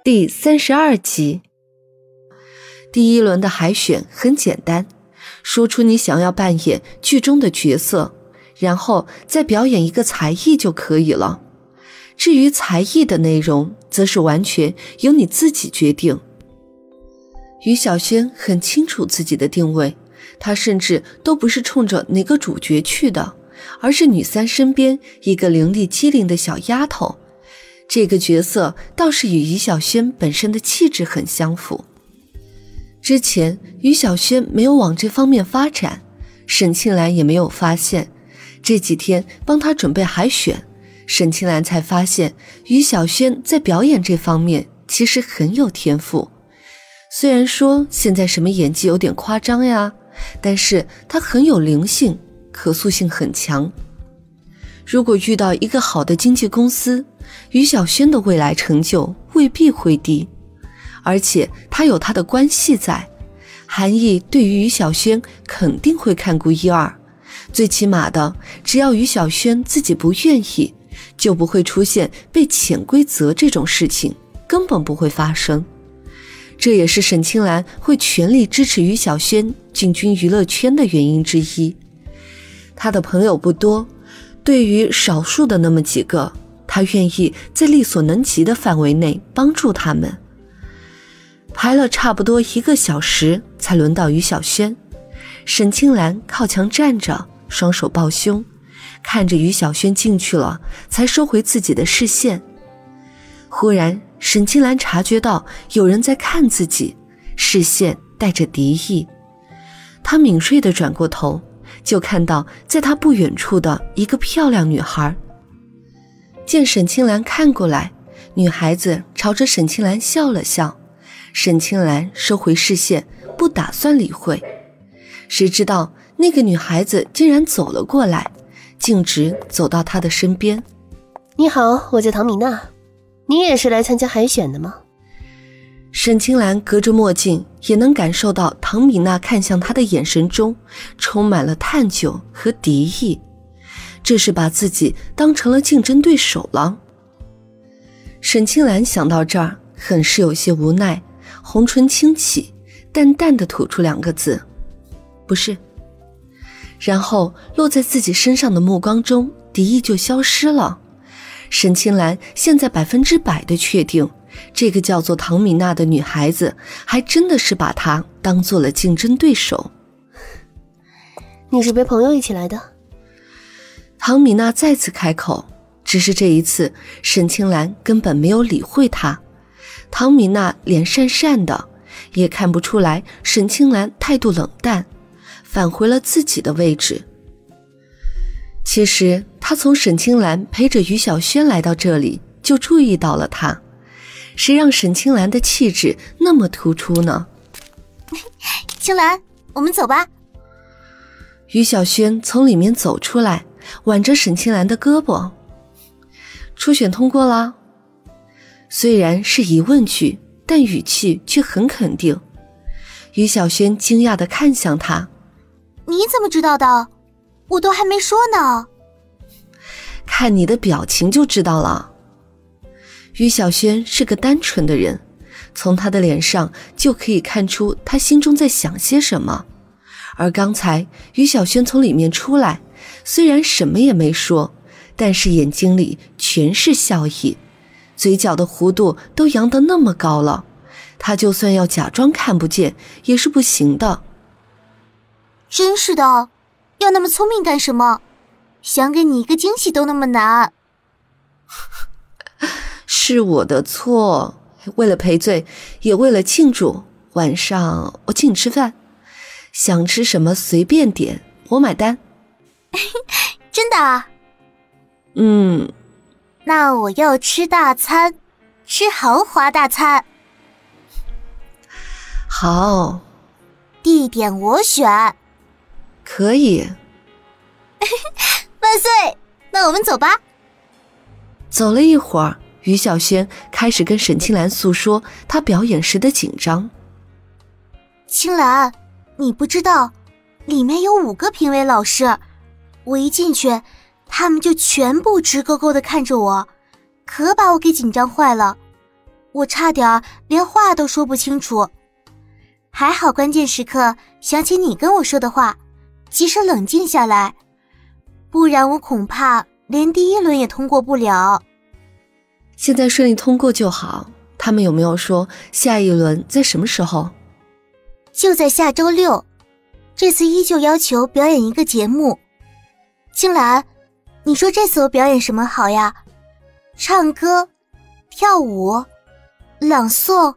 第32集。第一轮的海选很简单，说出你想要扮演剧中的角色，然后再表演一个才艺就可以了。至于才艺的内容，则是完全由你自己决定。于小轩很清楚自己的定位，她甚至都不是冲着哪个主角去的，而是女三身边一个伶俐机灵的小丫头。这个角色倒是与于小轩本身的气质很相符。之前于小轩没有往这方面发展，沈庆兰也没有发现。这几天帮她准备海选，沈庆兰才发现于小轩在表演这方面其实很有天赋。虽然说现在什么演技有点夸张呀，但是她很有灵性，可塑性很强。如果遇到一个好的经纪公司，于小轩的未来成就未必会低，而且他有他的关系在，韩毅对于于小轩肯定会看顾一二，最起码的，只要于小轩自己不愿意，就不会出现被潜规则这种事情，根本不会发生。这也是沈清兰会全力支持于小轩进军娱乐圈的原因之一。他的朋友不多，对于少数的那么几个，他愿意在力所能及的范围内帮助他们。排了差不多1个小时才轮到于小轩，沈清兰靠墙站着，双手抱胸，看着于小轩进去了，才收回自己的视线。忽然沈清兰察觉到有人在看自己，视线带着敌意。她敏锐地转过头，就看到在她不远处的一个漂亮女孩。见沈清兰看过来，女孩子朝着沈清兰笑了笑，沈清兰收回视线，不打算理会。谁知道那个女孩子竟然走了过来，径直走到她的身边。 你好，我叫唐米娜，你也是来参加海选的吗？ 沈清兰隔着墨镜也能感受到唐米娜看向她的眼神中充满了探究和敌意，这是把自己当成了竞争对手了。沈清兰想到这儿，很是有些无奈，红唇轻启，淡淡的吐出2个字：不是。然后落在自己身上的目光中，敌意就消失了。沈清兰现在100%的确定，这个叫做唐米娜的女孩子还真的是把她当做了竞争对手。 你是陪朋友一起来的？ 唐米娜再次开口，只是这一次沈清兰根本没有理会她。唐米娜脸讪讪的，也看不出来沈清兰态度冷淡，返回了自己的位置。其实她从沈清兰陪着于小轩来到这里就注意到了她，谁让沈清兰的气质那么突出呢？ 清兰，我们走吧。 于小轩从里面走出来，挽着沈清兰的胳膊。初选通过了？虽然是疑问句，但语气却很肯定。于小轩惊讶地看向他： 你怎么知道的？我都还没说呢。 看你的表情就知道了。于小轩是个单纯的人，从他的脸上就可以看出他心中在想些什么。而刚才于小轩从里面出来，虽然什么也没说，但是眼睛里全是笑意，嘴角的弧度都扬得那么高了，他就算要假装看不见也是不行的。 真是的，要那么聪明干什么？想给你一个惊喜都那么难。 是我的错，为了赔罪，也为了庆祝，晚上我请你吃饭，想吃什么随便点，我买单。 真的啊？那我要吃大餐，吃豪华大餐。 好。 地点我选。 可以。 万岁！那我们走吧。 走了一会儿，于小轩开始跟沈清兰诉说她表演时的紧张。 清兰，你不知道，里面有5个评委老师，我一进去，他们就全部直勾勾地看着我，可把我给紧张坏了。 我差点连话都说不清楚。还好关键时刻想起你跟我说的话，及时冷静下来，不然我恐怕连第1轮也通过不了。 现在顺利通过就好。他们有没有说下一轮在什么时候？ 就在下周6，这次依旧要求表演一个节目。青兰，你说这次我表演什么好呀？唱歌、跳舞、朗诵。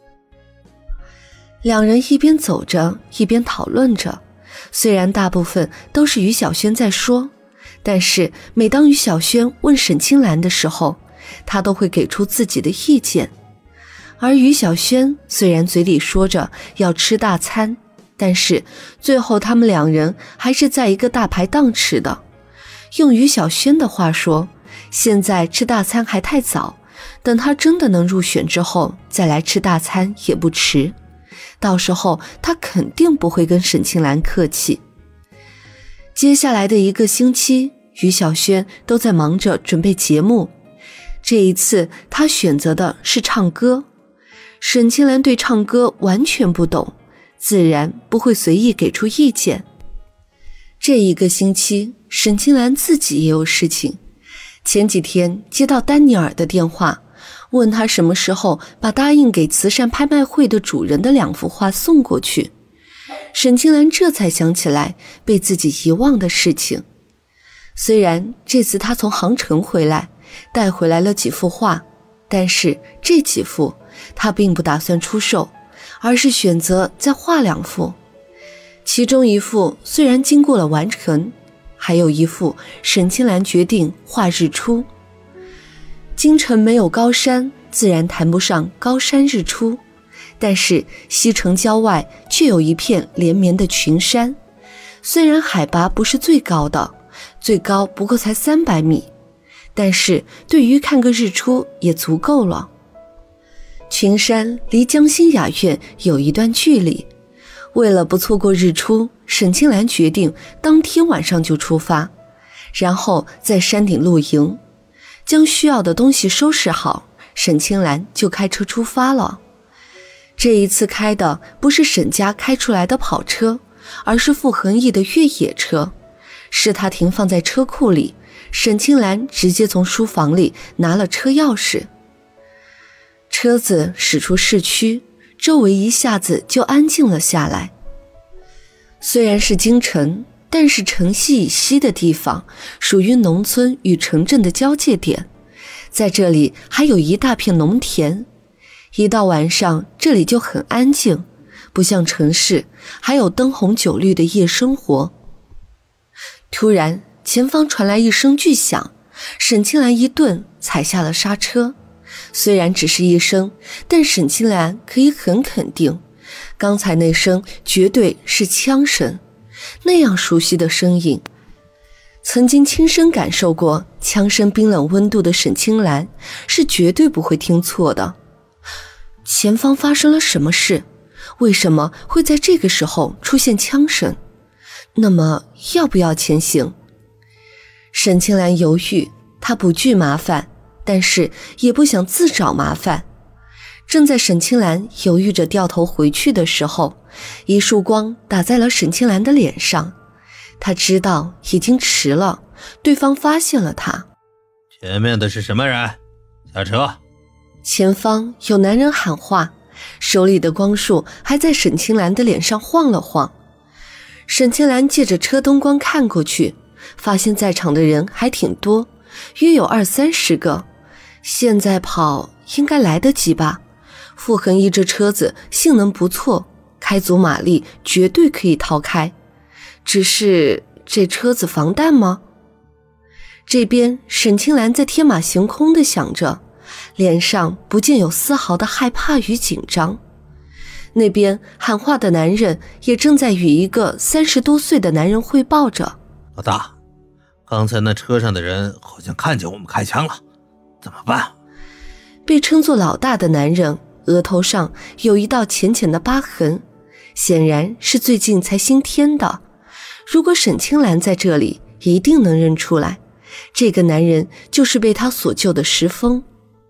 两人一边走着一边讨论着，虽然大部分都是于小轩在说，但是每当于小轩问沈清兰的时候，他都会给出自己的意见。而于小轩虽然嘴里说着要吃大餐，但是最后他们两人还是在一个大排档吃的。用于小轩的话说，现在吃大餐还太早，等他真的能入选之后再来吃大餐也不迟，到时候他肯定不会跟沈清兰客气。接下来的1个星期，于小轩都在忙着准备节目。这一次他选择的是唱歌，沈清兰对唱歌完全不懂，自然不会随意给出意见。这1个星期，沈清兰自己也有事情。前几天接到丹尼尔的电话，问他什么时候把答应给慈善拍卖会的主人的2幅画送过去。沈清兰这才想起来被自己遗忘的事情。虽然这次他从杭城回来，带回来了几幅画，但是这几幅他并不打算出售，而是选择再画2幅。其中1幅虽然经过了完成，还有1幅沈清兰决定画日出。京城没有高山，自然谈不上高山日出，但是西城郊外却有一片连绵的群山，虽然海拔不是最高的，最高不过才300米，但是对于看个日出也足够了。群山离江心雅苑有一段距离，为了不错过日出，沈清兰决定当天晚上就出发，然后在山顶露营，将需要的东西收拾好，沈清兰就开车出发了。这一次开的不是沈家开出来的跑车，而是傅恒毅的越野车，是他停放在车库里，沈清兰直接从书房里拿了车钥匙。车子驶出市区，周围一下子就安静了下来。虽然是京城，但是城西以西的地方属于农村与城镇的交界点，在这里还有一大片农田。一到晚上，这里就很安静，不像城市还有灯红酒绿的夜生活。突然前方传来一声巨响，沈清兰一顿踩下了刹车。虽然只是一声，但沈清兰可以很肯定，刚才那声绝对是枪声，那样熟悉的声音。曾经亲身感受过枪声冰冷温度的沈清兰是绝对不会听错的。前方发生了什么事？为什么会在这个时候出现枪声？那么要不要前行？沈清兰犹豫，她不惧麻烦，但是也不想自找麻烦。正在沈清兰犹豫着掉头回去的时候，一束光打在了沈清兰的脸上。她知道已经迟了，对方发现了她。 前面的是什么人？下车！ 前方有男人喊话，手里的光束还在沈清兰的脸上晃了晃。沈清兰借着车灯光看过去，发现在场的人还挺多，约有20-30个。现在跑应该来得及吧？傅恒毅这车子性能不错，开足马力绝对可以逃开。只是这车子防弹吗？这边沈清兰在天马行空地想着，脸上不见有丝毫的害怕与紧张。那边喊话的男人也正在与一个30多岁的男人汇报着。 老大，刚才那车上的人好像看见我们开枪了，怎么办？ 被称作老大的男人额头上有一道浅浅的疤痕，显然是最近才新添的。如果沈清兰在这里，一定能认出来，这个男人就是被他所救的石峰。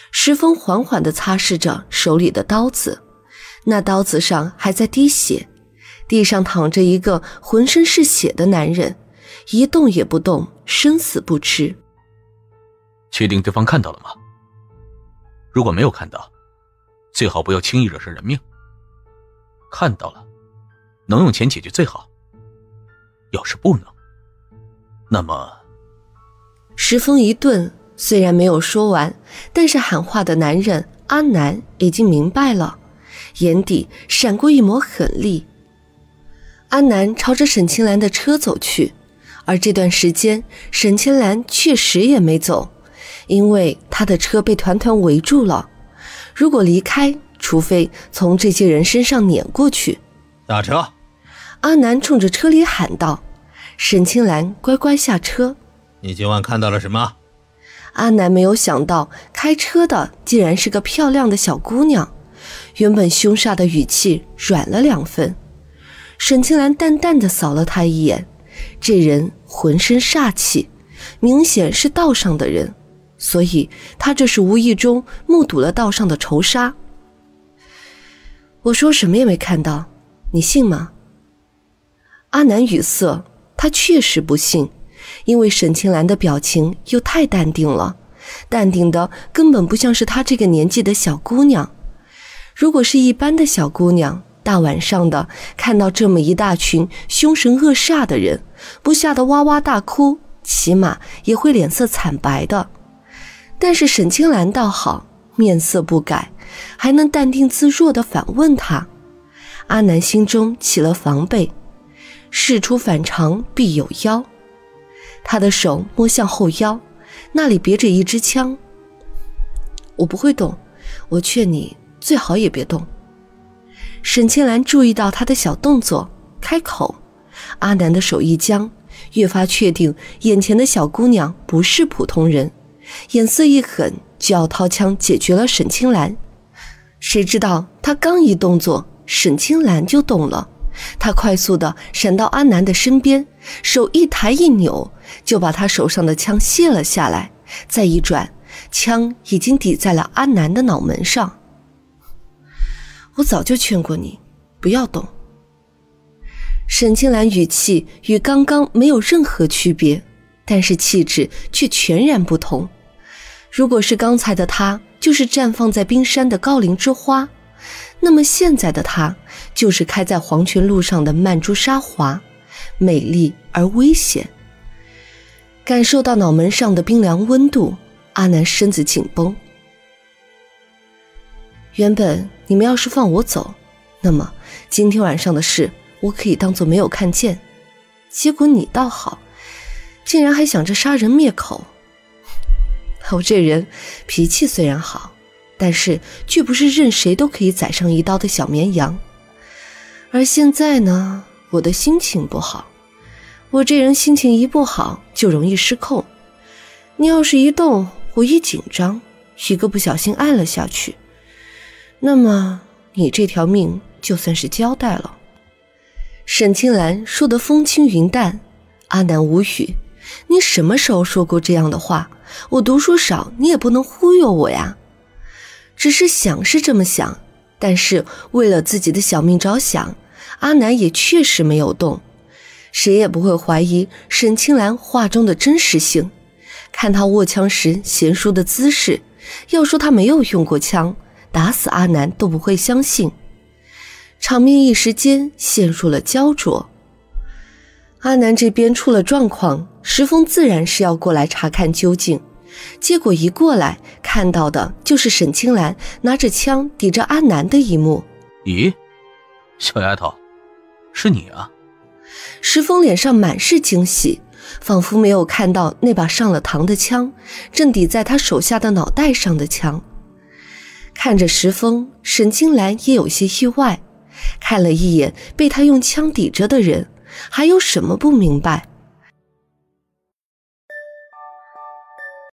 石峰缓缓地擦拭着手里的刀子，那刀子上还在滴血，地上躺着一个浑身是血的男人，一动也不动，生死不知。 确定对方看到了吗？如果没有看到，最好不要轻易惹上人命。看到了，能用钱解决最好。要是不能，那么…… 石峰一顿，虽然没有说完，但是喊话的男人阿南已经明白了，眼底闪过一抹狠厉。阿南朝着沈清兰的车走去，而这段时间沈清兰确实也没走，因为他的车被团团围住了，如果离开，除非从这些人身上碾过去。 下车！ 阿南冲着车里喊道。沈清兰乖乖下车。 你今晚看到了什么？ 阿南没有想到开车的竟然是个漂亮的小姑娘，原本凶煞的语气软了2分。沈清兰淡淡地扫了他一眼，这人浑身煞气，明显是道上的人，所以他这是无意中目睹了道上的仇杀。我说什么也没看到，你信吗？阿南语塞，他确实不信，因为沈清兰的表情又太淡定了，淡定的根本不像是她这个年纪的小姑娘。如果是一般的小姑娘，大晚上的看到这么一大群凶神恶煞的人，不吓得哇哇大哭，起码也会脸色惨白的。但是沈清兰倒好，面色不改，还能淡定自若地反问她。阿南心中起了防备，事出反常必有妖。他的手摸向后腰，那里别着一支枪。我不会动，我劝你最好也别动。沈清兰注意到他的小动作，开口。阿南的手一僵，越发确定眼前的小姑娘不是普通人，眼色一狠，就要掏枪解决了沈清兰。谁知道他刚一动作，沈清兰就动了。他快速地闪到阿南的身边，手一抬一扭，就把他手上的枪卸了下来，再一转，枪已经抵在了阿南的脑门上。我早就劝过你，不要动。沈清兰语气与刚刚没有任何区别，但是气质却全然不同。如果是刚才的她就是绽放在冰山的高岭之花，那么现在的她就是开在黄泉路上的曼珠沙华，美丽而危险。感受到脑门上的冰凉温度，阿南身子紧绷。原本你们要是放我走，那么今天晚上的事我可以当作没有看见，结果你倒好，竟然还想着杀人灭口。我这人脾气虽然好，但是却不是任谁都可以宰上一刀的小绵羊。而现在呢，我的心情不好，我这人心情一不好就容易失控，你要是一动，我一紧张，一个不小心按了下去，那么你这条命就算是交代了。沈清兰说得风轻云淡，阿南无语，你什么时候说过这样的话？我读书少，你也不能忽悠我呀。只是想是这么想，但是为了自己的小命着想，阿南也确实没有动。谁也不会怀疑沈清兰话中的真实性，看他握枪时娴熟的姿势，要说他没有用过枪，打死阿南都不会相信。场面一时间陷入了焦灼。阿南这边出了状况，石峰自然是要过来查看究竟，结果一过来看到的就是沈清兰拿着枪抵着阿南的一幕。 咦，小丫头，是你啊？ 石峰脸上满是惊喜，仿佛没有看到那把上了膛的枪正抵在他手下的脑袋上的枪。看着石峰，沈清兰也有些意外，看了一眼被他用枪抵着的人，还有什么不明白？